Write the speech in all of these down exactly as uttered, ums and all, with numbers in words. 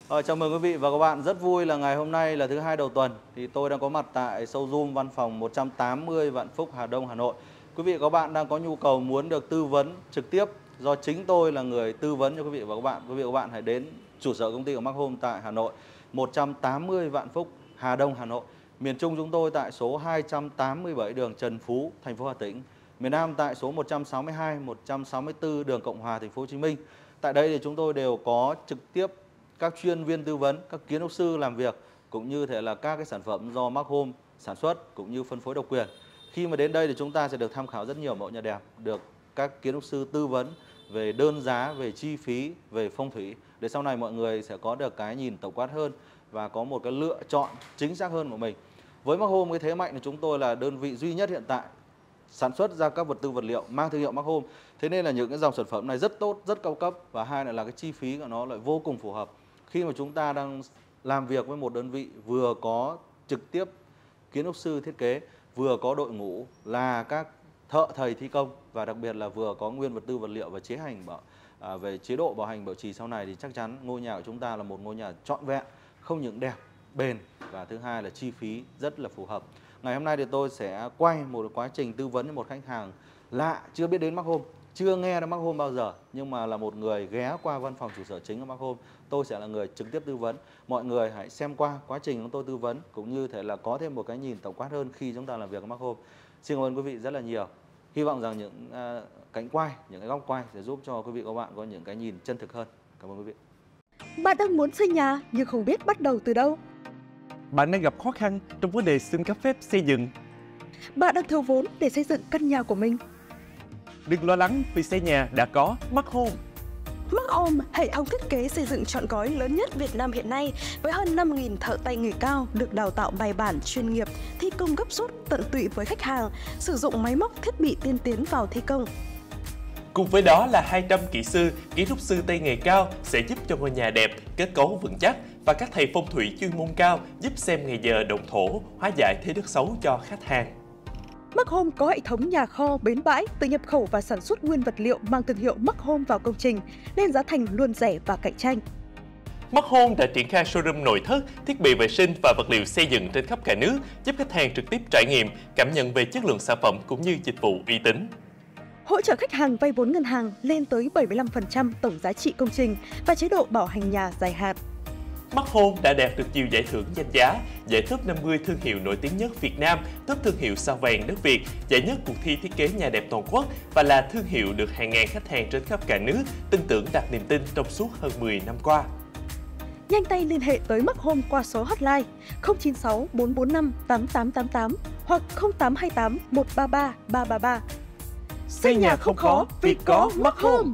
Ờ, chào mừng quý vị và các bạn. Rất vui là ngày hôm nay là thứ hai đầu tuần thì tôi đang có mặt tại showroom văn phòng một trăm tám mươi Vạn Phúc, Hà Đông, Hà Nội. Quý vị và các bạn đang có nhu cầu muốn được tư vấn trực tiếp do chính tôi là người tư vấn cho quý vị và các bạn. Quý vị và các bạn hãy đến trụ sở công ty của Mark Home tại Hà Nội, một trăm tám mươi Vạn Phúc, Hà Đông, Hà Nội. Miền Trung chúng tôi tại số hai trăm tám mươi bảy đường Trần Phú, thành phố Hà Tĩnh. Miền Nam tại số một trăm sáu mươi hai, một trăm sáu mươi tư đường Cộng Hòa, thành phố Hồ Chí Minh. Tại đây thì chúng tôi đều có trực tiếp các chuyên viên tư vấn, các kiến trúc sư làm việc cũng như thể là các cái sản phẩm do Mark Home sản xuất cũng như phân phối độc quyền. Khi mà đến đây thì chúng ta sẽ được tham khảo rất nhiều mẫu nhà đẹp, được các kiến trúc sư tư vấn về đơn giá, về chi phí, về phong thủy để sau này mọi người sẽ có được cái nhìn tổng quát hơn và có một cái lựa chọn chính xác hơn của mình. Với Mark Home, cái thế mạnh là chúng tôi là đơn vị duy nhất hiện tại sản xuất ra các vật tư vật liệu mang thương hiệu Mark Home. Thế nên là những cái dòng sản phẩm này rất tốt, rất cao cấp và hai lại là cái chi phí của nó lại vô cùng phù hợp. Khi mà chúng ta đang làm việc với một đơn vị vừa có trực tiếp kiến trúc sư thiết kế, vừa có đội ngũ là các thợ thầy thi công và đặc biệt là vừa có nguyên vật tư vật liệu và chế hành bảo à, về chế độ bảo hành bảo trì sau này thì chắc chắn ngôi nhà của chúng ta là một ngôi nhà trọn vẹn, không những đẹp, bền và thứ hai là chi phí rất là phù hợp. Ngày hôm nay thì tôi sẽ quay một quá trình tư vấn cho một khách hàng lạ chưa biết đến Mark Home, chưa nghe đến Mark Home bao giờ nhưng mà là một người ghé qua văn phòng trụ sở chính của Mark Home. Tôi sẽ là người trực tiếp tư vấn. Mọi người hãy xem qua quá trình chúng tôi tư vấn cũng như thể là có thêm một cái nhìn tổng quát hơn khi chúng ta làm việc với Mark Home. Xin cảm ơn quý vị rất là nhiều. Hy vọng rằng những uh, cảnh quay, những cái góc quay sẽ giúp cho quý vị và các bạn có những cái nhìn chân thực hơn. Cảm ơn quý vị. Bạn đang muốn xây nhà nhưng không biết bắt đầu từ đâu. Bạn đang gặp khó khăn trong vấn đề xin cấp phép xây dựng. Bạn đang thiếu vốn để xây dựng căn nhà của mình. Đừng lo lắng vì xây nhà đã có Mark Home. Mark Home, hệ thống thiết kế xây dựng trọn gói lớn nhất Việt Nam hiện nay với hơn năm nghìn thợ tay nghề cao được đào tạo bài bản chuyên nghiệp, thi công gấp rút tận tụy với khách hàng, sử dụng máy móc thiết bị tiên tiến vào thi công. Cùng với đó là hai trăm kỹ sư, kiến trúc sư tay nghề cao sẽ giúp cho ngôi nhà đẹp, kết cấu vững chắc và các thầy phong thủy chuyên môn cao giúp xem ngày giờ động thổ, hóa giải thế đất xấu cho khách hàng. Mark Home có hệ thống nhà kho, bến bãi, từ nhập khẩu và sản xuất nguyên vật liệu mang thương hiệu Mark Home vào công trình, nên giá thành luôn rẻ và cạnh tranh. Mark Home đã triển khai showroom nội thất, thiết bị vệ sinh và vật liệu xây dựng trên khắp cả nước, giúp khách hàng trực tiếp trải nghiệm, cảm nhận về chất lượng sản phẩm cũng như dịch vụ uy tín. Hỗ trợ khách hàng vay vốn ngân hàng lên tới bảy mươi lăm phần trăm tổng giá trị công trình và chế độ bảo hành nhà dài hạn. Mark Home đã đạt được nhiều giải thưởng danh giá, giải top năm mươi thương hiệu nổi tiếng nhất Việt Nam, top thương hiệu sao vàng đất Việt, giải nhất cuộc thi thiết kế nhà đẹp toàn quốc và là thương hiệu được hàng ngàn khách hàng trên khắp cả nước tin tưởng đặt niềm tin trong suốt hơn mười năm qua. Nhanh tay liên hệ tới Mark Home qua số hotline không chín sáu bốn bốn năm tám tám tám tám hoặc không tám hai tám một ba ba ba ba ba. Xây nhà không khó vì có Mark Home.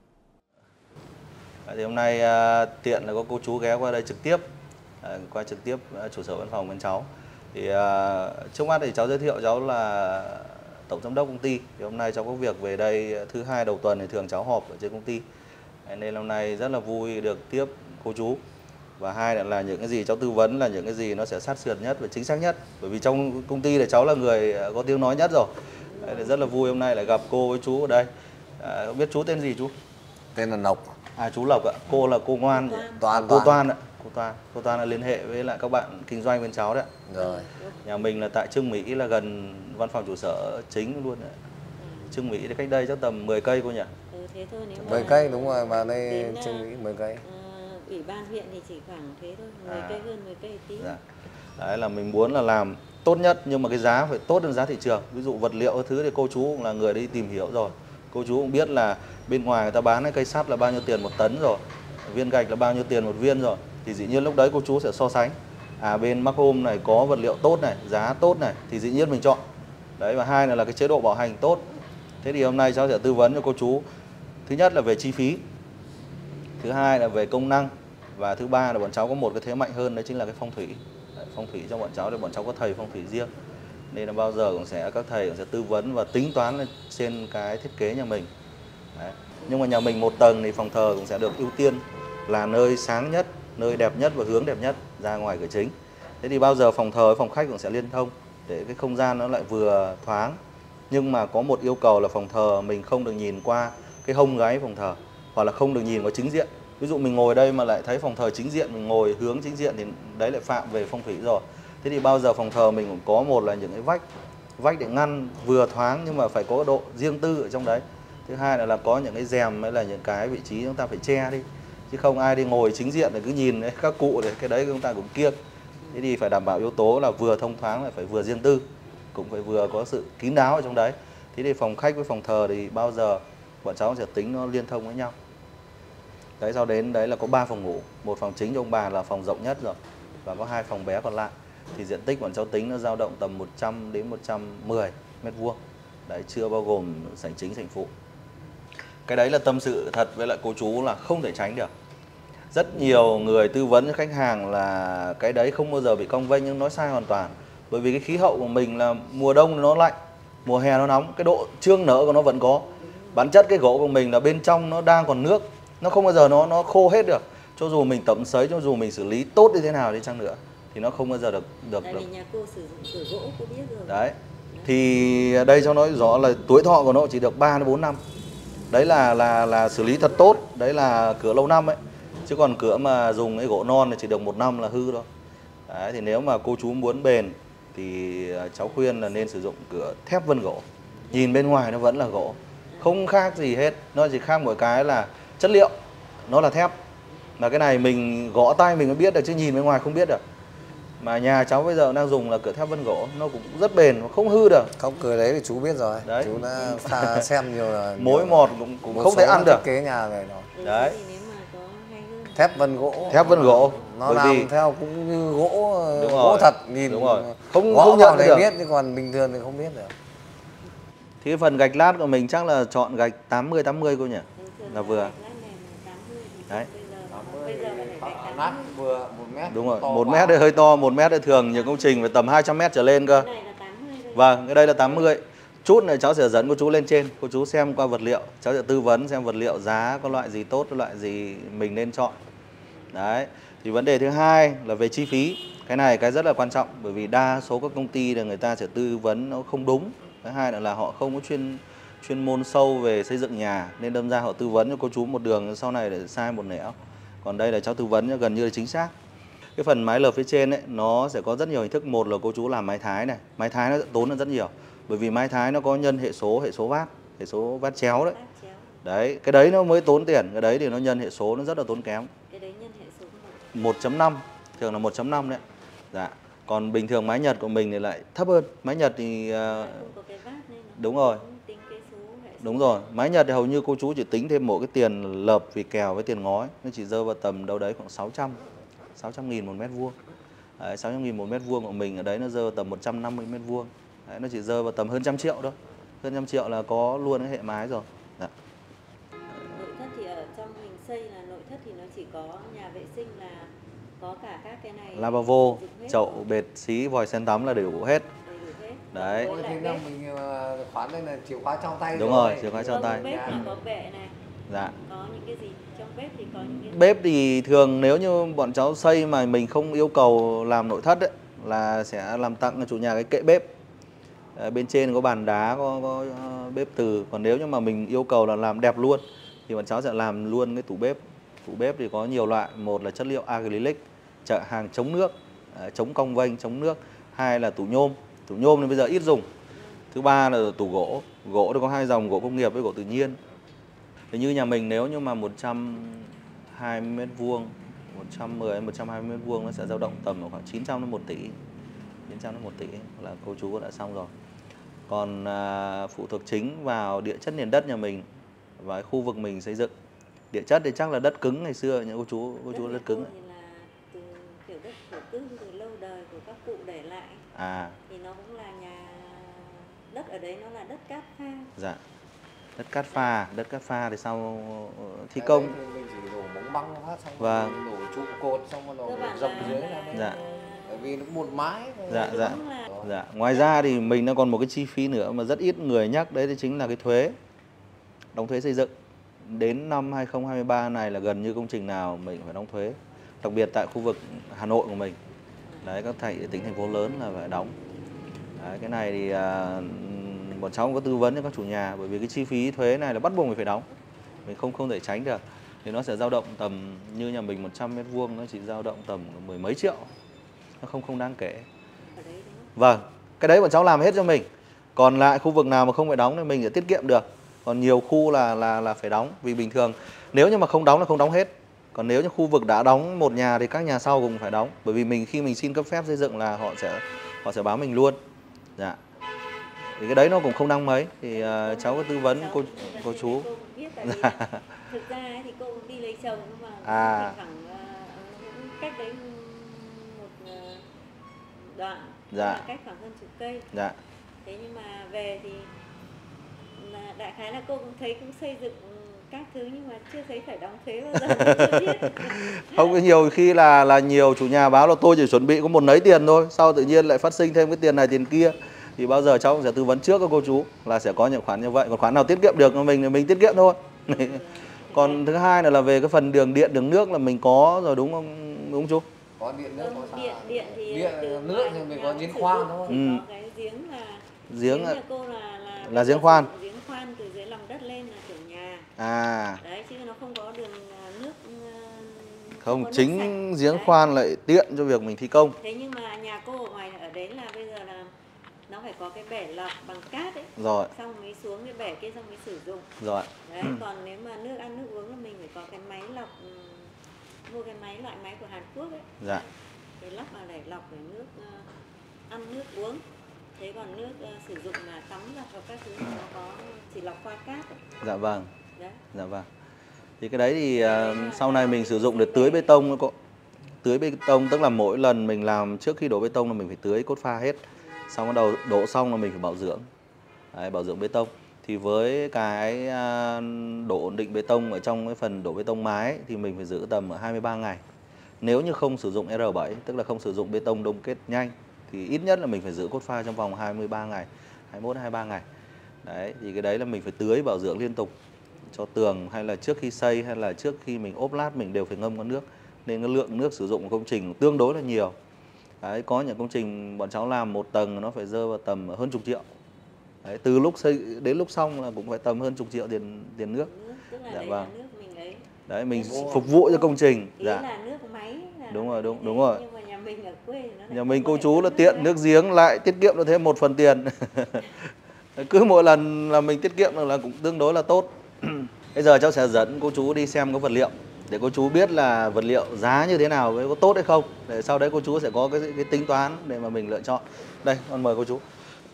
Thì hôm nay uh, tiện là có cô chú ghé qua đây trực tiếp, uh, qua trực tiếp uh, trụ sở văn phòng bên cháu. Thì uh, trước mắt thì cháu giới thiệu cháu là tổng giám đốc công ty. Thì hôm nay cháu có việc về đây thứ hai đầu tuần thì thường cháu họp ở trên công ty. Nên hôm nay rất là vui được tiếp cô chú. Và hai là, là những cái gì cháu tư vấn là những cái gì nó sẽ sát sườn nhất và chính xác nhất. Bởi vì trong công ty thì cháu là người có tiếng nói nhất rồi. Đấy, rất là vui hôm nay lại gặp cô với chú ở đây. À, không biết chú tên gì chú? Tên là Lộc. À chú Lộc ạ, cô là cô Ngoan, Toàn, cô Toàn ạ, cô Toàn, cô Toàn là liên hệ với lại các bạn kinh doanh bên cháu đấy. Rồi. Nhà mình là tại Trương Mỹ là gần văn phòng trụ sở chính luôn đấy. Trương Mỹ thì cách đây chắc tầm mười cây cô nhỉ? Ừ, thế thôi, nếu mười mà cây đúng rồi, mà đây đến, Trương Mỹ mười cây. Uh, ủy ban huyện thì chỉ khoảng thế thôi, mười À. cây hơn mười cây tí. Dạ. Đấy là mình muốn là làm tốt nhất nhưng mà cái giá phải tốt hơn giá thị trường. Ví dụ vật liệu cái thứ thì cô chú cũng là người đi tìm hiểu rồi. Cô chú cũng biết là bên ngoài người ta bán cái cây sắt là bao nhiêu tiền một tấn rồi, viên gạch là bao nhiêu tiền một viên rồi. Thì dĩ nhiên lúc đấy cô chú sẽ so sánh. À bên Mark Home này có vật liệu tốt này, giá tốt này thì dĩ nhiên mình chọn. Đấy và hai là, là cái chế độ bảo hành tốt. Thế thì hôm nay cháu sẽ tư vấn cho cô chú. Thứ nhất là về chi phí. Thứ hai là về công năng. Và thứ ba là bọn cháu có một cái thế mạnh hơn đấy chính là cái phong thủy. Đấy, phong thủy cho bọn cháu thì bọn cháu có thầy phong thủy riêng. Nên là bao giờ cũng sẽ các thầy cũng sẽ tư vấn và tính toán lên trên cái thiết kế nhà mình. Đấy. Nhưng mà nhà mình một tầng thì phòng thờ cũng sẽ được ưu tiên là nơi sáng nhất, nơi đẹp nhất và hướng đẹp nhất ra ngoài cửa chính. Thế thì bao giờ phòng thờ với phòng khách cũng sẽ liên thông để cái không gian nó lại vừa thoáng. Nhưng mà có một yêu cầu là phòng thờ mình không được nhìn qua cái hông gáy phòng thờ hoặc là không được nhìn vào chính diện Ví dụ mình ngồi đây mà lại thấy phòng thờ chính diện, mình ngồi hướng chính diện thì đấy lại phạm về phong thủy rồi. Thế thì bao giờ phòng thờ mình cũng có một là những cái vách vách để ngăn vừa thoáng nhưng mà phải có độ riêng tư ở trong đấy. Thứ hai là, là có những cái rèm hay là những cái vị trí chúng ta phải che đi, chứ không ai đi ngồi chính diện để cứ nhìn đấy, các cụ đấy, cái đấy chúng ta cũng kiêng. Thế thì phải đảm bảo yếu tố là vừa thông thoáng lại phải vừa riêng tư, cũng phải vừa có sự kín đáo ở trong đấy. Thế thì phòng khách với phòng thờ thì bao giờ bọn cháu sẽ tính nó liên thông với nhau. Đấy, sau đến đấy là có ba phòng ngủ, một phòng chính cho ông bà là phòng rộng nhất rồi, và có hai phòng bé còn lại. Thì diện tích bọn cháu tính nó dao động tầm một trăm đến một trăm mười mét vuông. Đấy, chưa bao gồm sảnh chính, sảnh phụ. Cái đấy là tâm sự thật với lại cô chú là không thể tránh được. Rất nhiều người tư vấn cho khách hàng là cái đấy không bao giờ bị cong vênh, nhưng nói sai hoàn toàn. Bởi vì cái khí hậu của mình là mùa đông nó lạnh, mùa hè nó nóng, cái độ trương nở của nó vẫn có. Bản chất cái gỗ của mình là bên trong nó đang còn nước, nó không bao giờ nó nó khô hết được. Cho dù mình tẩm sấy, cho dù mình xử lý tốt như thế nào đi chăng nữa thì nó không bao giờ được được Tại được. vì nhà cô sử dụng cửa gỗ, cô biết rồi. Đấy. Thì đây cháu nói rõ là tuổi thọ của nó chỉ được ba đến bốn năm. Đấy là là là xử lý thật tốt, đấy là cửa lâu năm ấy. Chứ còn cửa mà dùng cái gỗ non thì chỉ được một năm là hư thôi. Đấy, thì nếu mà cô chú muốn bền thì cháu khuyên là nên sử dụng cửa thép vân gỗ. Nhìn bên ngoài nó vẫn là gỗ, không khác gì hết. Nó chỉ khác một cái là chất liệu, nó là thép. Mà cái này mình gõ tay mình mới biết được, chứ nhìn bên ngoài không biết được. Mà nhà cháu bây giờ đang dùng là cửa thép vân gỗ, nó cũng rất bền, nó không hư được. Không, cửa đấy thì chú biết rồi. Đấy. Chú đã pha xem nhiều là mối mọt cũng, cũng một không thể ăn được. Thiết kế nhà này nó. Ừ, Đấy. thì nếu mà có hay hơn. Thép vân gỗ. Thép vân gỗ. Nó Bởi làm vì theo cũng như gỗ Đúng gỗ rồi. thật, nhìn Đúng rồi. Không gõ không vào nhận để được. biết, chứ còn bình thường thì không biết được. Thì cái phần gạch lát của mình chắc là chọn gạch tám mươi tám mươi cô nhỉ? Thường thường Là vừa. gạch lát này là tám mươi thì Đấy. bây giờ bây giờ phải gạch Nát tám mươi. vừa một mét. Đúng rồi, to một quá. mét thì hơi to, một mét thì thường những công trình phải tầm hai trăm mét trở lên cơ. Cái này là tám mươi thôi. Vâng, cái đây là tám mươi. Chút này cháu sẽ dẫn cô chú lên trên, cô chú xem qua vật liệu, cháu sẽ tư vấn xem vật liệu giá có loại gì tốt, có loại gì mình nên chọn. Đấy, thì vấn đề thứ hai là về chi phí. Cái này cái rất là quan trọng, bởi vì đa số các công ty là người ta sẽ tư vấn nó không đúng. Thứ hai là, là họ không có chuyên chuyên môn sâu về xây dựng nhà, nên đâm ra họ tư vấn cho cô chú một đường, sau này để sai một nẻo. Còn đây là cháu tư vấn gần như là chính xác. Cái phần mái lợp phía trên ấy, nó sẽ có rất nhiều hình thức. Một là cô chú làm mái thái này, mái thái nó tốn hơn rất nhiều, bởi vì mái thái nó có nhân hệ số, hệ số vát, hệ số vát chéo đấy. Bát chéo. Đấy, cái đấy nó mới tốn tiền, cái đấy thì nó nhân hệ số nó rất là tốn kém. Cái đấy nhân hệ số một. một chấm năm, thường là một chấm năm đấy. Dạ. Còn bình thường mái Nhật của mình thì lại thấp hơn. Mái Nhật thì uh, Không có cái vát nên nó đúng rồi. cũng tính cái số hệ số. Đúng rồi, mái Nhật thì hầu như cô chú chỉ tính thêm một cái tiền lợp vì kèo với tiền ngói, nó chỉ rơi vào tầm đâu đấy khoảng sáu trăm nghìn một mét vuông. Đấy, sáu trăm nghìn một mét vuông của mình ở đấy nó rơi vào tầm một trăm năm mươi mét vuông. Đấy, nó chỉ rơi vào tầm hơn trăm triệu thôi. Hơn trăm triệu là có luôn cái hệ mái rồi. Dạ. Nội thất thì ở trong mình xây là nội thất thì nó chỉ có nhà vệ sinh là có cả các cái này. Lavabo, dùng hết chậu, rồi. bệt, xí, vòi sen tắm là đủ hết. Đầy đủ hết. Đấy. Với Ôi, lại thế bếp. là mình ờ, khoán đây là chìa khóa trong tay Đúng rồi, chìa khóa trong Vâng, tay. bếp là có bệ này, Dạ. có những cái gì trong bếp thì có những cái Bếp thì thường nếu như bọn cháu xây mà mình không yêu cầu làm nội thất ấy, là sẽ làm tặng cho chủ nhà cái kệ bếp. Đấy, bên trên có bàn đá, có, có uh, bếp từ. Còn nếu như mà mình yêu cầu là làm đẹp luôn thì bọn cháu sẽ làm luôn cái tủ bếp. Tủ bếp thì có nhiều loại, một là chất liệu acrylic, chợ hàng chống nước, uh, chống cong vênh, chống nước. Hai là tủ nhôm. Tủ nhôm thì bây giờ ít dùng. Thứ ba là tủ gỗ. Gỗ thì có hai dòng, gỗ công nghiệp với gỗ tự nhiên. Thì như nhà mình nếu như mà một trăm hai mươi mét vuông, một trăm mười đến một trăm hai mươi mét vuông nó sẽ dao động tầm khoảng chín trăm đến một tỷ. chín trăm đến một tỷ là cô chú đã xong rồi. Còn à, phụ thuộc chính vào địa chất nền đất nhà mình và cái khu vực mình xây dựng. Địa chất thì chắc là đất cứng ngày xưa những cô chú cô chú đất đất cứng nhà ấy. cô thì là từ kiểu đất thổ cư từ lâu đời của các cụ để lại, À, thì nó cũng là nhà đất ở đấy nó là đất cát pha. dạ. Đất cát pha, đất cát pha thì sau thi công. Mình chỉ đổ móng băng phát xong Vâng. rồi đổ trụ cột xong rồi Cơ đổ bản dập là- dưới là- ra đây. Dạ. Bởi vì nó một mái thôi. Dạ, dạ. Đúng là Dạ. Ngoài ra thì mình đã còn một cái chi phí nữa mà rất ít người nhắc, đấy thì chính là cái thuế. Đóng thuế xây dựng. Đến năm hai không hai ba này là gần như công trình nào mình phải đóng thuế. Đặc biệt tại khu vực Hà Nội của mình. Đấy, các thành tỉnh thành phố lớn là phải đóng. Đấy, cái này thì à, bọn cháu cũng có tư vấn cho các chủ nhà, bởi vì cái chi phí thuế này là bắt buộc mình phải đóng. Mình không không thể tránh được. thì nó sẽ dao động tầm như nhà mình một trăm mét vuông nó chỉ dao động tầm mười mấy triệu, nó không không đáng kể. Vâng, cái đấy bọn cháu làm hết cho mình. Còn lại khu vực nào mà không phải đóng thì mình sẽ tiết kiệm được. Còn nhiều khu là là là phải đóng, vì bình thường nếu như mà không đóng là không đóng hết. Còn nếu như khu vực đã đóng một nhà thì các nhà sau cũng phải đóng, bởi vì mình khi mình xin cấp phép xây dựng là họ sẽ họ sẽ báo mình luôn. Dạ. Thì cái đấy nó cũng không đáng mấy, thì uh, cháu có tư vấn cháu cô cô chú. Cô biết, tại vì thực ra thì cô đi lấy chồng nhưng mà à. khoảng uh, cách đấy một uh, đoạn, dạ. cách khoảng hơn chục cây. Dạ. Thế nhưng mà về thì là đại khái là cô cũng thấy cũng xây dựng các thứ nhưng mà chưa thấy phải đóng thuế bao giờ, chưa biết. Không, nhiều khi là là nhiều chủ nhà báo là tôi chỉ chuẩn bị có một nấy tiền thôi, sau tự nhiên lại phát sinh thêm cái tiền này tiền kia, thì bao giờ cháu cũng sẽ tư vấn trước các cô chú là sẽ có những khoản như vậy, còn khoản nào tiết kiệm được mình thì mình tiết kiệm thôi. Ừ. Còn thứ hai là, là về cái phần đường điện đường nước là mình có rồi đúng không, đúng chú? Có điện nước, có điện điện thì điện nước thì mình có giếng khoan thôi. Ừ. Có cái giếng là giếng nhà cô là là, là giếng khoan. Giếng khoan từ dưới lòng đất lên là kiểu nhà. À. Đấy chứ nó không có đường nước. Không, có chính nước giếng đấy. khoan lại tiện cho việc mình thi công. Thế nhưng mà nhà cô ở ngoài ở đấy là bây giờ là nó phải có cái bể lọc bằng cát ấy. Rồi. Xong mới xuống cái bể kia xong mới sử dụng. Rồi. Đấy, còn nếu mà nước ăn nước uống là mình phải có cái máy lọc, mua cái máy loại máy của Hàn Quốc ấy. Dạ. Để lắp vào để lọc để nước uh, ăn nước uống. Thế còn nước uh, sử dụng mà tắm giặt hoặc các thứ thì nó có chỉ lọc qua cát ấy. Dạ vâng. Đấy. Dạ vâng. Thì cái đấy thì uh, sau này mình sử dụng để tưới bê tông cô. Tưới bê tông tức là mỗi lần mình làm trước khi đổ bê tông là mình phải tưới cốt pha hết. Xong bắt đầu đổ xong là mình phải bảo dưỡng. Đấy, bảo dưỡng bê tông. Thì với cái uh, độ ổn định bê tông ở trong cái phần đổ bê tông mái thì mình phải giữ tầm hai mươi ba ngày. Nếu như không sử dụng R bảy, tức là không sử dụng bê tông đông kết nhanh, thì ít nhất là mình phải giữ cốt pha trong vòng hai mươi ba ngày, hai mươi mốt hai mươi ba ngày. Đấy, thì cái đấy là mình phải tưới bảo dưỡng liên tục cho tường, hay là trước khi xây hay là trước khi mình ốp lát mình đều phải ngâm con nước. Nên cái lượng nước sử dụng của công trình tương đối là nhiều. Đấy, có những công trình bọn cháu làm một tầng nó phải rơi vào tầm hơn chục triệu. Đấy, từ lúc xây đến lúc xong là cũng phải tầm hơn chục triệu tiền tiền nước. Tức là dạ đấy vâng. là nước mình ấy. Đấy, mình phục vụ cho công trình. Ý Dạ. là nước máy là đúng rồi, đúng thế, đúng rồi. Nhưng mà nhà mình ở quê nó lại nhà mình cô phải chú là nước tiện đấy. nước giếng lại tiết kiệm được thêm một phần tiền. Cứ mỗi lần là mình tiết kiệm được là cũng tương đối là tốt. Bây giờ cháu sẽ dẫn cô chú đi xem cái vật liệu để cô chú biết là vật liệu giá như thế nào, có tốt hay không, để sau đấy cô chú sẽ có cái, cái tính toán để mà mình lựa chọn. Đây, con mời cô chú.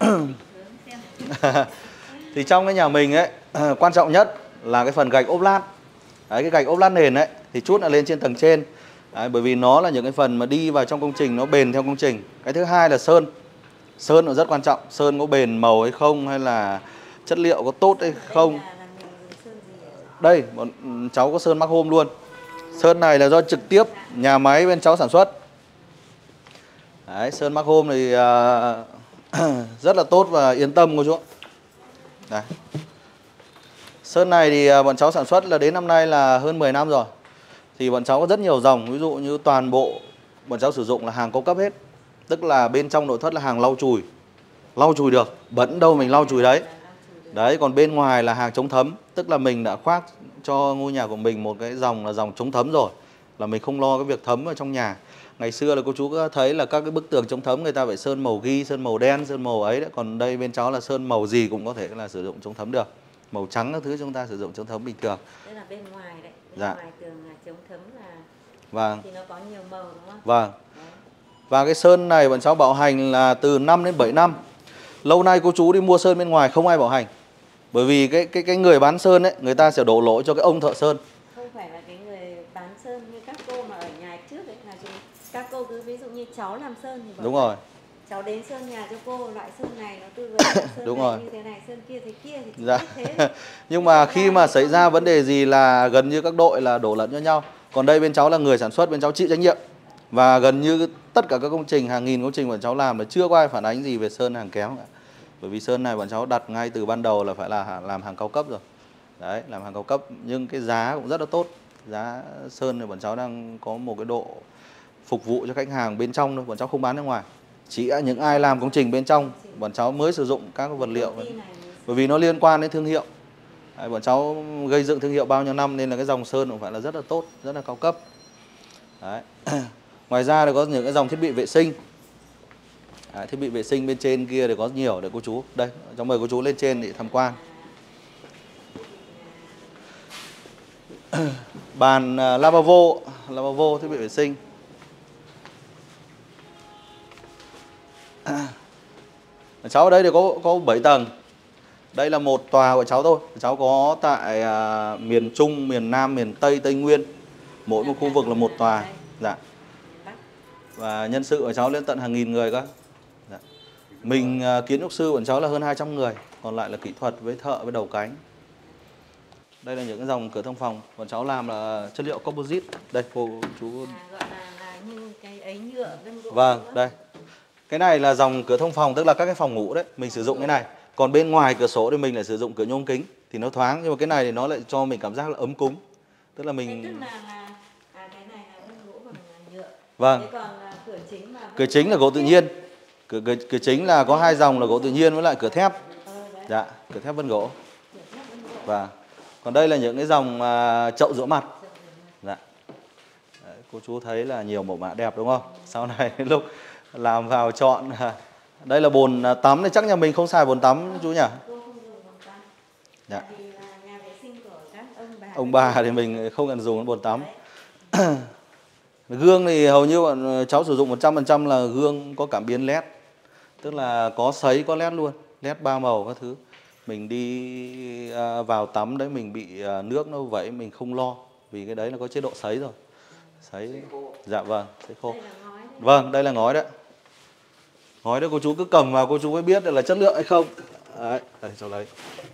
Thì trong cái nhà mình ấy, quan trọng nhất là cái phần gạch ốp lát. Đấy, cái gạch ốp lát nền ấy thì chút là lên trên tầng trên. Đấy, bởi vì nó là những cái phần mà đi vào trong công trình nó bền theo công trình. Cái thứ hai là sơn. Sơn nó rất quan trọng. Sơn có bền màu hay không, hay là chất liệu có tốt hay không. Đây, bọn cháu có sơn mắc hôm luôn. Sơn này là do trực tiếp nhà máy bên cháu sản xuất. Đấy, sơn mắc hôm thì uh, rất là tốt và yên tâm cô chú. Đây. Sơn này thì uh, bọn cháu sản xuất là đến năm nay là hơn mười năm rồi. Thì bọn cháu có rất nhiều dòng, ví dụ như toàn bộ bọn cháu sử dụng là hàng cao cấp hết. Tức là bên trong nội thất là hàng lau chùi. Lau chùi được, bẩn đâu mình lau chùi đấy. Đấy, còn bên ngoài là hàng chống thấm. Tức là mình đã khoác cho ngôi nhà của mình một cái dòng là dòng chống thấm rồi. Là mình không lo cái việc thấm ở trong nhà. Ngày xưa là cô chú có thấy là các cái bức tường chống thấm người ta phải sơn màu ghi, sơn màu đen, sơn màu ấy đấy. Còn đây bên cháu là sơn màu gì cũng có thể là sử dụng chống thấm được. Màu trắng các thứ chúng ta sử dụng chống thấm bình thường. Đây là bên ngoài đấy, bên dạ. ngoài tường là chống thấm là vâng. Thì nó có nhiều màu đúng không? Vâng. Đấy. Và cái sơn này bọn cháu bảo hành là từ năm đến bảy năm. Lâu nay cô chú đi mua sơn bên ngoài không ai bảo hành. Bởi vì cái cái cái người bán sơn ấy, người ta sẽ đổ lỗi cho cái ông thợ sơn. Không phải là cái người bán sơn như các cô mà ở nhà trước ấy, là chúng, các cô cứ ví dụ như cháu làm sơn thì bảo đúng rồi. Cháu đến sơn nhà cho cô, loại sơn này nó tư vấn sơn đúng này rồi. như thế này, sơn kia thế kia thì dạ. biết thế. Nhưng mà khi mà xảy ra vấn đề gì là gần như các đội là đổ lẫn cho nhau. Còn đây bên cháu là người sản xuất, bên cháu chịu trách nhiệm. Và gần như tất cả các công trình, hàng nghìn công trình bọn cháu làm là chưa có ai phản ánh gì về sơn hàng kém cả. Bởi vì sơn này bọn cháu đặt ngay từ ban đầu là phải là làm hàng cao cấp rồi. Đấy, làm hàng cao cấp nhưng cái giá cũng rất là tốt. Giá sơn thì bọn cháu đang có một cái độ phục vụ cho khách hàng bên trong thôi, bọn cháu không bán ra ngoài. Chỉ những ai làm công trình bên trong bọn cháu mới sử dụng các vật liệu. Bởi vì nó liên quan đến thương hiệu. Đấy, bọn cháu gây dựng thương hiệu bao nhiêu năm nên là cái dòng sơn cũng phải là rất là tốt, rất là cao cấp. Đấy. Ngoài ra thì có những cái dòng thiết bị vệ sinh. Đấy, thiết bị vệ sinh bên trên kia thì có nhiều để cô chú. Đây, cháu mời cô chú lên trên để tham quan. Bàn uh, lavabo, lavabo thiết bị vệ sinh. Cháu ở đây thì có có bảy tầng. Đây là một tòa của cháu thôi. Cháu có tại uh, miền Trung, miền Nam, miền Tây, Tây Nguyên. Mỗi một khu vực là một tòa. Dạ. Và nhân sự của cháu lên tận hàng nghìn người cơ. Dạ. Mình uh, kiến trúc sư của cháu là hơn hai trăm người. Còn lại là kỹ thuật với thợ với đầu cánh. Đây là những cái dòng cửa thông phòng. Bọn cháu làm là chất liệu composite. Đây cô chú. À, gọi là, là như cái ấy nhựa vân gỗ. Vâng, đây. Cái này là dòng cửa thông phòng, tức là các cái phòng ngủ đấy. Mình sử dụng cái này. Còn bên ngoài cửa sổ thì mình lại sử dụng cửa nhôm kính. Thì nó thoáng. Nhưng mà cái này thì nó lại cho mình cảm giác là ấm cúng. Tức là mình... Thế tức là, là à, cái này là vân gỗ bằng nhựa. Vâng. Thế còn à, cửa chính là... Cửa chính là gỗ tự nhiên. Cửa, cửa, cửa chính là có hai dòng là gỗ tự nhiên với lại cửa thép. Dạ, cửa thép vân gỗ. Và còn đây là những cái dòng uh, chậu rửa mặt. Dạ. Đấy, cô chú thấy là nhiều mẫu mã đẹp đúng không? Sau này lúc làm vào chọn. Đây là bồn tắm thì chắc nhà mình không xài bồn tắm chú nhỉ? Dạ. Ông bà thì mình không cần dùng bồn tắm. Gương thì hầu như bọn cháu sử dụng một trăm phần trăm là gương có cảm biến led. Tức là có sấy có led luôn. Led ba màu các thứ. Mình đi à, vào tắm đấy mình bị à, nước nó vẩy mình không lo. Vì cái đấy là có chế độ sấy rồi. Sấy. Dạ vâng, sấy khô. Vâng, đây là ngói đấy. Ngói đấy cô chú cứ cầm vào cô chú mới biết là chất lượng hay không. Đấy, đây cháu lấy.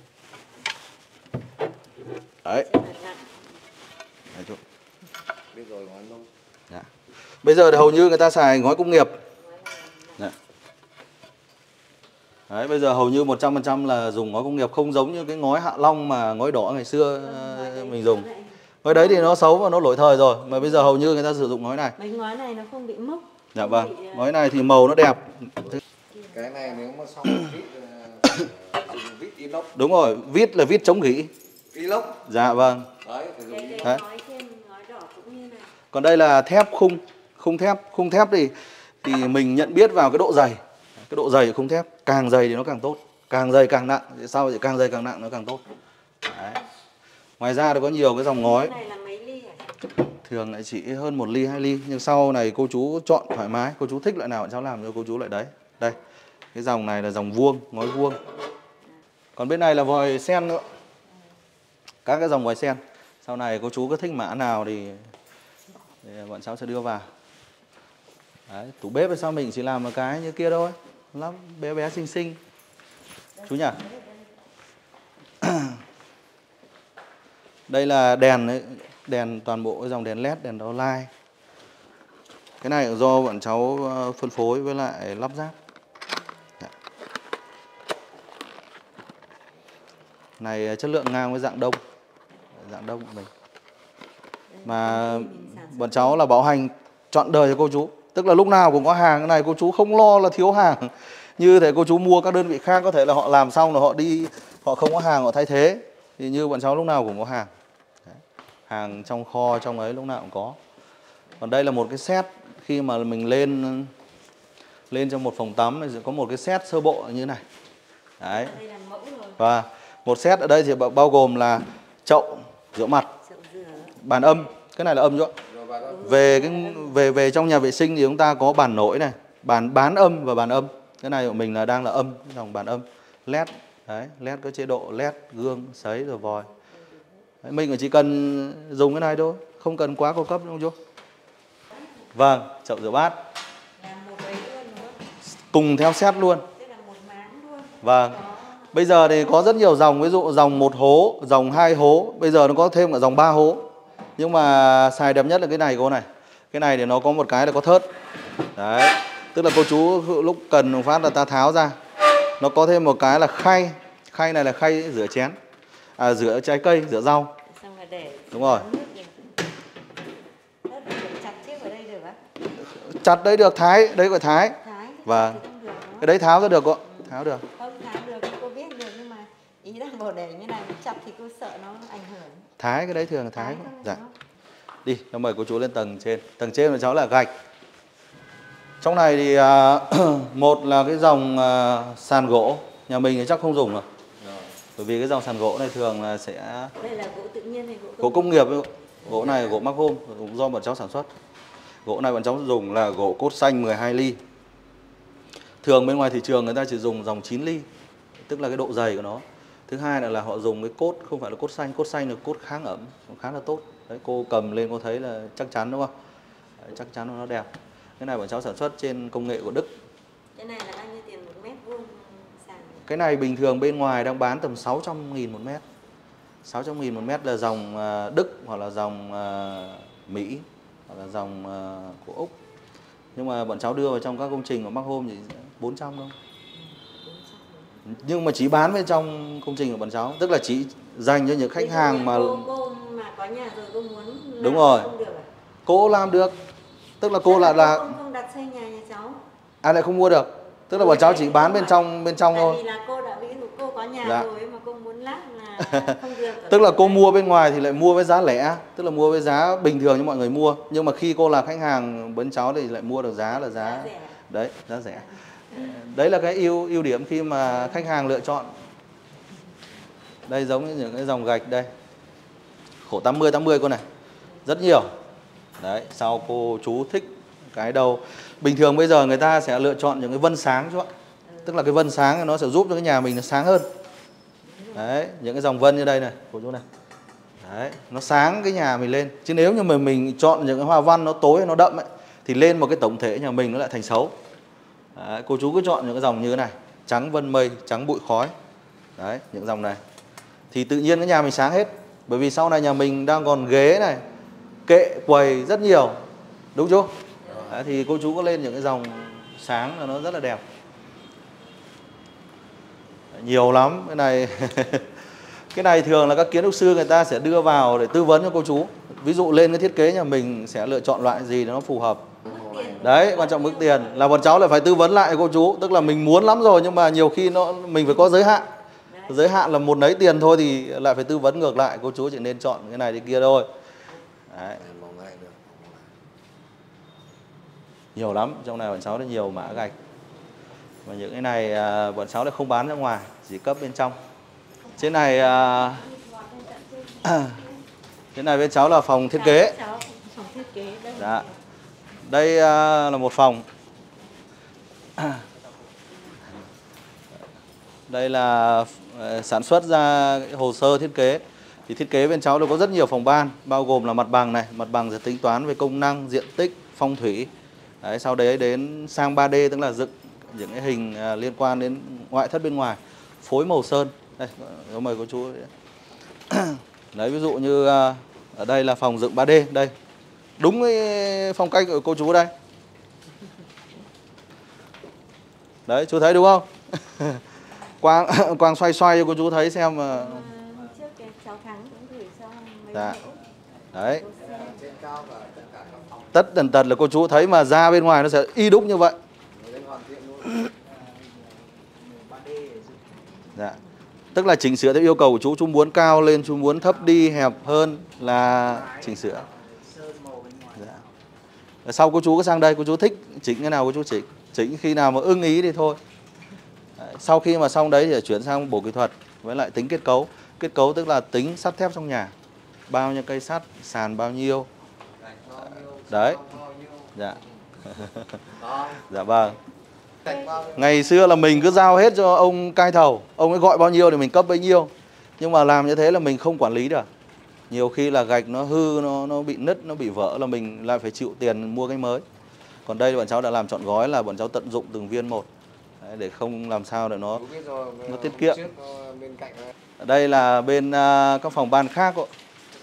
Đấy. Đấy chú. Biết rồi, ngói lâu. Dạ. Bây giờ thì hầu như người ta xài ngói công nghiệp. Dạ. Đấy, bây giờ hầu như một trăm phần trăm là dùng ngói công nghiệp, không giống như cái ngói Hạ Long mà ngói đỏ ngày xưa mình dùng. Ngói đấy thì nó xấu và nó lỗi thời rồi, mà bây giờ hầu như người ta sử dụng ngói này. Mấy ngói này nó không bị mốc. Dạ vâng, bị... ngói này thì màu nó đẹp. Cái này nếu mà xong vít dùng vít inox. Đúng rồi, vít là vít chống gỉ. Inox. Dạ vâng. Đấy, phải dùng cái, đấy. Ngói trên, ngói đỏ cũng như này. Còn đây là thép khung, khung thép, khung thép thì thì mình nhận biết vào cái độ dày. Cái độ dày của khung thép, càng dày thì nó càng tốt, càng dày càng nặng, sau thì càng dày càng nặng nó càng tốt. Đấy. Ngoài ra thì có nhiều cái dòng ngói. Cái này là mấy ly hả? Thường lại chỉ hơn một ly, hai ly, nhưng sau này cô chú chọn thoải mái, cô chú thích loại nào cháu làm cho cô chú loại đấy. Đây, cái dòng này là dòng vuông, ngói vuông. Còn bên này là vòi sen nữa. Các cái dòng vòi sen. Sau này cô chú có thích mã nào thì, thì bọn cháu sẽ đưa vào. Đấy, tủ bếp thì sao mình chỉ làm một cái như kia thôi, lắm bé bé xinh xinh chú nhỉ. Đây là đèn đấy, đèn toàn bộ cái dòng đèn led, đèn đó lai. Cái này do bọn cháu phân phối với lại lắp ráp. Này chất lượng ngang với dạng đông, dạng đông của mình. Mà bọn cháu là bảo hành trọn đời cho cô chú. Tức là lúc nào cũng có hàng, cái này cô chú không lo là thiếu hàng. Như thế cô chú mua các đơn vị khác có thể là họ làm xong rồi họ đi, họ không có hàng họ thay thế. Thì như bọn cháu lúc nào cũng có hàng. Đấy. Hàng trong kho, trong ấy lúc nào cũng có. Còn đây là một cái set khi mà mình lên lên trong một phòng tắm thì có một cái set sơ bộ như thế này. Đấy. Và một set ở đây thì bao gồm là chậu rửa mặt, bàn âm, cái này là âm chứ. Về cái về về trong nhà vệ sinh thì chúng ta có bàn nổi này, bàn bán âm và bàn âm. Cái này của mình là đang là âm, dòng bàn âm led. Đấy, led có chế độ led, gương, sấy rồi vòi. Đấy, mình chỉ cần dùng cái này thôi, không cần quá cao cấp đâu chú. Vâng, chậu rửa bát. Cùng theo set luôn. Vâng. Bây giờ thì có rất nhiều dòng, ví dụ dòng một hố, dòng hai hố, bây giờ nó có thêm cả dòng ba hố. Nhưng mà xài đẹp nhất là cái này cô này. Cái này thì nó có một cái là có thớt. Đấy. Tức là cô chú lúc cần một phát là ta tháo ra. Nó có thêm một cái là khay. Khay này là khay rửa chén. À, rửa trái cây, rửa rau. Xong là để đúng rồi. Chặt chiếc ở đây được á? Chặt đấy được, thái, đấy gọi thái. Thái. Và cái đấy tháo ra được cô. Tháo được. Không tháo được, cô biết được nhưng mà ý đang bảo để như này chặt thì cô sợ. Thái cái đấy thường là Thái. Dạ. Đi, cho mời cô chú lên tầng trên. Tầng trên của cháu là gạch. Trong này thì à, một là cái dòng à, sàn gỗ. Nhà mình thì chắc không dùng rồi. Bởi vì cái dòng sàn gỗ này thường là sẽ... Đây là gỗ tự nhiên hay gỗ công, gỗ công nghiệp ấy. Gỗ này gỗ mắc hôm, do bọn cháu sản xuất. Gỗ này bọn cháu dùng là gỗ cốt xanh mười hai ly. Thường bên ngoài thị trường người ta chỉ dùng dòng chín ly, tức là cái độ dày của nó. Thứ hai là, là họ dùng cái cốt không phải là cốt xanh, cốt xanh là cốt kháng ẩm, khá là tốt. Đấy, cô cầm lên cô thấy là chắc chắn đúng không? Đấy, chắc chắn nó đẹp. Cái này bọn cháu sản xuất trên công nghệ của Đức. Cái này là bao nhiêu tiền một mét vuông sàn? Cái này bình thường bên ngoài đang bán tầm sáu trăm nghìn một mét. sáu trăm nghìn một mét là dòng Đức hoặc là dòng Mỹ hoặc là dòng của Úc. Nhưng mà bọn cháu đưa vào trong các công trình của Mắc Hôm thì bốn trăm thôi. Nhưng mà chỉ bán bên trong công trình của bọn cháu, tức là chỉ dành cho những khách hàng mà cô, cô mà có nhà rồi cô muốn làm đúng rồi. không được à? Cô làm được. Tức là cô là là không, không đặt xây nhà nhà cháu. À lại không mua được. Tức là bọn cháu chỉ bán bên trong bên trong Tại thôi. vì là cô đã ví dụ cô có nhà Dạ. rồi mà cô muốn lắp là không được. Tức là cô mua bên ngoài thì lại mua với giá lẻ, tức là mua với giá bình thường như mọi người mua, nhưng mà khi cô là khách hàng bên cháu thì lại mua được giá là giá, giá rẻ. Đấy, giá rẻ. Đấy là cái ưu ưu điểm khi mà khách hàng lựa chọn. Đây giống như những cái dòng gạch đây. Khổ tám mươi tám mươi con này. Rất nhiều. Đấy, sau cô chú thích cái đâu. Bình thường bây giờ người ta sẽ lựa chọn những cái vân sáng chú ạ. Tức là cái vân sáng nó sẽ giúp cho cái nhà mình nó sáng hơn. Đấy, những cái dòng vân như đây này, cô chú này. Đấy, nó sáng cái nhà mình lên. Chứ nếu như mà mình chọn những cái hoa văn nó tối nó đậm ấy, thì lên một cái tổng thể nhà mình nó lại thành xấu. Đấy, cô chú cứ chọn những cái dòng như thế này, trắng vân mây, trắng bụi khói. Đấy, những dòng này thì tự nhiên cái nhà mình sáng hết. Bởi vì sau này nhà mình đang còn ghế này, kệ, quầy rất nhiều. Đúng chưa? Đấy, thì cô chú có lên những cái dòng sáng là nó rất là đẹp. Nhiều lắm cái này. Cái này thường là các kiến trúc sư người ta sẽ đưa vào để tư vấn cho cô chú. Ví dụ lên cái thiết kế nhà mình sẽ lựa chọn loại gì nó phù hợp. Đấy, quan trọng mức tiền là bọn cháu lại phải tư vấn lại cô chú. Tức là mình muốn lắm rồi nhưng mà nhiều khi nó mình phải có giới hạn. Giới hạn là một nấy tiền thôi thì lại phải tư vấn ngược lại. Cô chú chỉ nên chọn cái này cái kia thôi. Đấy. Nhiều lắm, trong này bọn cháu có nhiều mã gạch. Và những cái này à, bọn cháu lại không bán ra ngoài, chỉ cấp bên trong. Trên này à, trên này bên cháu là phòng thiết kế. Phòng thiết kế đây. Dạ. Đây à, là một phòng. Đây là sản xuất ra hồ sơ thiết kế. Thì thiết kế bên cháu đều có rất nhiều phòng ban, bao gồm là mặt bằng này, mặt bằng sẽ tính toán về công năng, diện tích, phong thủy. Đấy, sau đấy đến sang ba D tức là dựng những cái hình à, liên quan đến ngoại thất bên ngoài, phối màu sơn. Đây, mời cô chú. Đấy, ví dụ như à, ở đây là phòng dựng ba D đây. Đúng cái phong cách của cô chú đây. Đấy, chú thấy đúng không? Quang Quang xoay xoay cho cô chú thấy xem mà. Trước cái cháu Thắng cũng gửi cho mấy Dạ. mẫu. Đấy. Tất tần tật là cô chú thấy mà ra bên ngoài nó sẽ y đúc như vậy. Dạ. Tức là chỉnh sửa theo yêu cầu của chú. Chú muốn cao lên, chú muốn thấp đi, hẹp hơn là chỉnh sửa. Dạ. Sau cô chú có sang đây, cô chú thích chỉnh cái nào cô chú chỉnh. Chỉnh khi nào mà ưng ý thì thôi. Đấy. Sau khi mà xong đấy thì chuyển sang bổ kỹ thuật với lại tính kết cấu. Kết cấu tức là tính sắt thép trong nhà. Bao nhiêu cây sắt, sàn bao nhiêu. Đấy. Dạ. Dạ vâng. Ngày xưa là mình cứ giao hết cho ông cai thầu, ông ấy gọi bao nhiêu thì mình cấp bấy nhiêu. Nhưng mà làm như thế là mình không quản lý được. Nhiều khi là gạch nó hư, nó nó bị nứt, nó bị vỡ là mình lại phải chịu tiền mua cái mới. Còn đây bọn cháu đã làm trọn gói là bọn cháu tận dụng từng viên một. Đấy, để không làm sao để nó nó tiết kiệm. Ở đây là bên uh, các phòng ban khác ạ.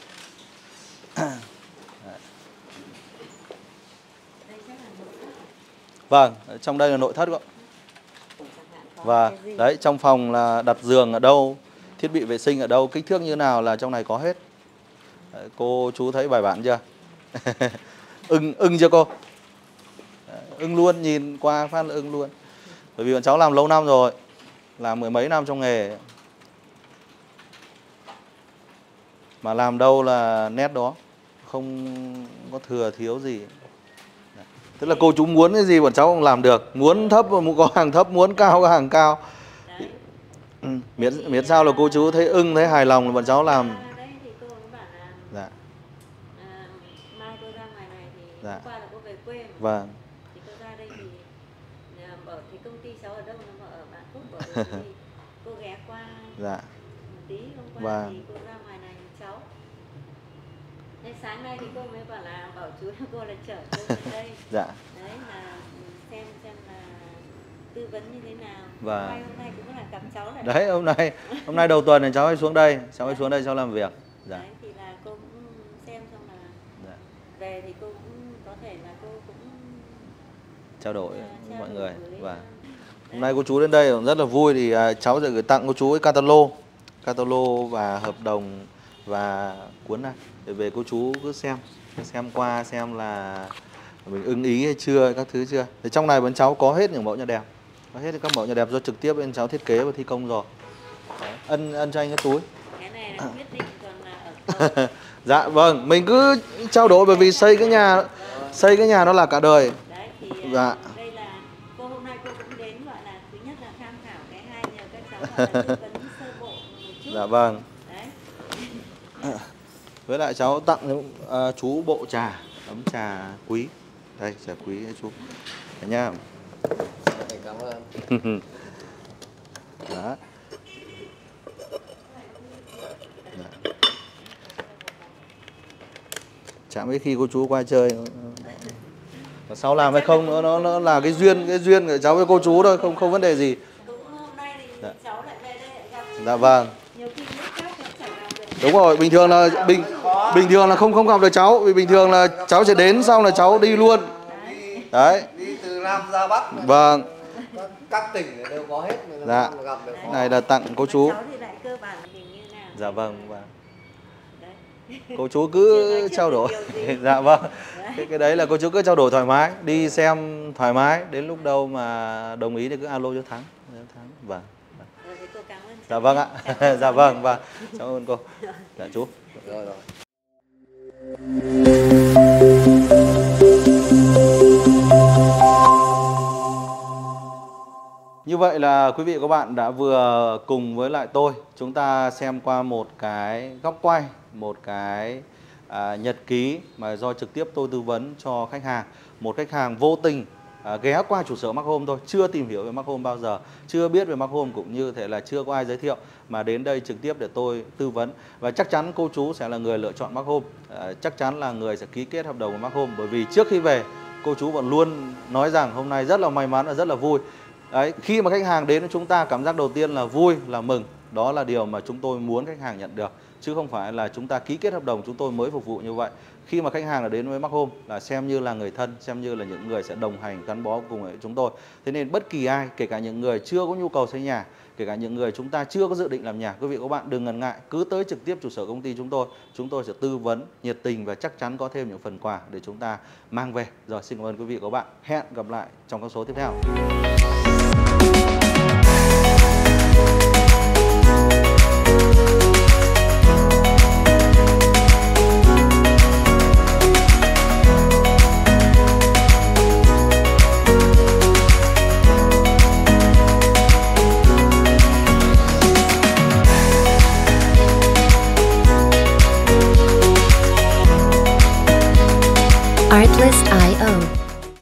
Vâng, trong đây là nội thất ạ. Và đấy, trong phòng là đặt giường ở đâu, thiết bị vệ sinh ở đâu, kích thước như nào là trong này có hết. Đấy, cô chú thấy bài bản chưa? ưng ưng chưa cô? Đấy, ưng luôn, nhìn qua phát là ưng luôn. Bởi vì bọn cháu làm lâu năm rồi, làm mười mấy năm trong nghề. mà làm đâu là nét đó, không có thừa thiếu gì. Tức là cô chú muốn cái gì bọn cháu cũng làm được, muốn thấp có hàng thấp, muốn cao có hàng cao. Đấy. Ừ, miễn miễn sao là cô chú thấy ưng, thấy hài lòng là bọn cháu làm. Ra đấy thì cô cũng bảo là Dạ. à, mai cô ra ngoài này thì Dạ. hôm qua là cô về quê mà. Vâng. Thì cô ra đây thì à, bảo thì công ty cháu ở đâu, nó bảo ở Vạn Phúc, bảo ừ, thì cô ghé qua Dạ. một tí. Hôm qua Vâng. thì cô ra ngoài này với cháu. Nên sáng nay thì cô mới bảo là bảo chú cô là chở cô đến đây. Dạ. Đấy là xem xem là tư vấn như thế nào. Vâng. Mai hôm nay cũng là gặp cháu lại. Đấy, hôm nay hôm nay đầu tuần thì cháu hãy xuống đây, cháu hãy xuống đây cháu làm việc. Dạ. Đấy thì là cô cũng xem xong là Dạ. về thì cô cũng có thể là cô cũng Trao đổi à, với trao mọi đổi người. với, Và à, hôm nay cô chú đến đây cũng rất là vui, thì à, cháu sẽ gửi tặng cô chú cái catalog, catalog và hợp đồng và cuốn này để về cô chú cứ xem, xem qua xem là mình ưng ý hay chưa, các thứ chưa. Thì trong này bên cháu có hết những mẫu nhà đẹp, có hết các mẫu nhà đẹp do trực tiếp bên cháu thiết kế và thi công rồi. Đấy. Ân ân cho anh cái túi. cái này là quyết định còn là ở cầu. Dạ vâng, mình cứ trao đổi, bởi vì xây cái nhà xây cái nhà nó là cả đời. Đấy thì Dạ. à, đây là cô hôm nay cô cũng đến gọi là thứ nhất là tham khảo, cái hai nhờ các cháu gọi là tư vấn sơ bộ một chút. Dạ vâng. Đấy. Với lại cháu tặng uh, chú bộ trà, ấm trà quý. Đây, trà quý đấy chú. Đấy nha. Cảm ơn. Đó. Dạ. Chả mấy khi cô chú qua chơi. Và sau làm hay không nữa, nó nó là cái duyên, cái duyên của cháu với cô chú thôi, không không vấn đề gì. Cũng hôm nay thì Dạ. cháu lại về đây lại gặp chú. Dạ vâng. Nhiều khi lúc khác cháu chẳng gặp được. Đúng rồi, bình thường là bình bình thường là không không gặp được cháu, vì bình thường là cháu sẽ đến xong là cháu đi luôn. Đấy. Đi từ Nam ra Bắc. Vâng. Các, các tỉnh đều có hết, mình Dạ. làm gặp được. Này là tặng cô chú. Cháu thì lại cơ bản hình như nào. Dạ vâng, vâng. Đấy. Cô chú Chưa cứ nói trước trao được đổi. điều gì. Dạ vâng. Cái, cái đấy là cô chú cứ trao đổi thoải mái, đi xem thoải mái, đến lúc đâu mà đồng ý thì cứ alo cho Thắng. Thắng. Vâng. Rồi thì cô cảm ơn Dạ cháu vâng nhé. ạ. Cảm ơn Dạ cháu vâng, nhé. vâng. Cảm ơn cô. Dạ chú. Rồi rồi. Như vậy là quý vị và các bạn đã vừa cùng với lại tôi chúng ta xem qua một cái góc quay, một cái à, nhật ký mà do trực tiếp tôi tư vấn cho khách hàng. Một khách hàng vô tình à, ghé qua trụ sở Mark Home thôi, chưa tìm hiểu về Mark Home bao giờ, chưa biết về Mark Home, cũng như thế là chưa có ai giới thiệu, mà đến đây trực tiếp để tôi tư vấn. Và chắc chắn cô chú sẽ là người lựa chọn Mark Home, à, chắc chắn là người sẽ ký kết hợp đồng với Mark Home, bởi vì trước khi về cô chú vẫn luôn nói rằng hôm nay rất là may mắn và rất là vui. Đấy, khi mà khách hàng đến với chúng ta, cảm giác đầu tiên là vui, là mừng. Đó là điều mà chúng tôi muốn khách hàng nhận được, chứ không phải là chúng ta ký kết hợp đồng chúng tôi mới phục vụ như vậy. Khi mà khách hàng đã đến với Mark Home là xem như là người thân, xem như là những người sẽ đồng hành gắn bó cùng với chúng tôi. Thế nên bất kỳ ai, kể cả những người chưa có nhu cầu xây nhà, kể cả những người chúng ta chưa có dự định làm nhà, quý vị và các bạn đừng ngần ngại, cứ tới trực tiếp trụ sở công ty chúng tôi. Chúng tôi sẽ tư vấn nhiệt tình và chắc chắn có thêm những phần quà để chúng ta mang về. Rồi, xin cảm ơn quý vị và các bạn. Hẹn gặp lại trong các số tiếp theo.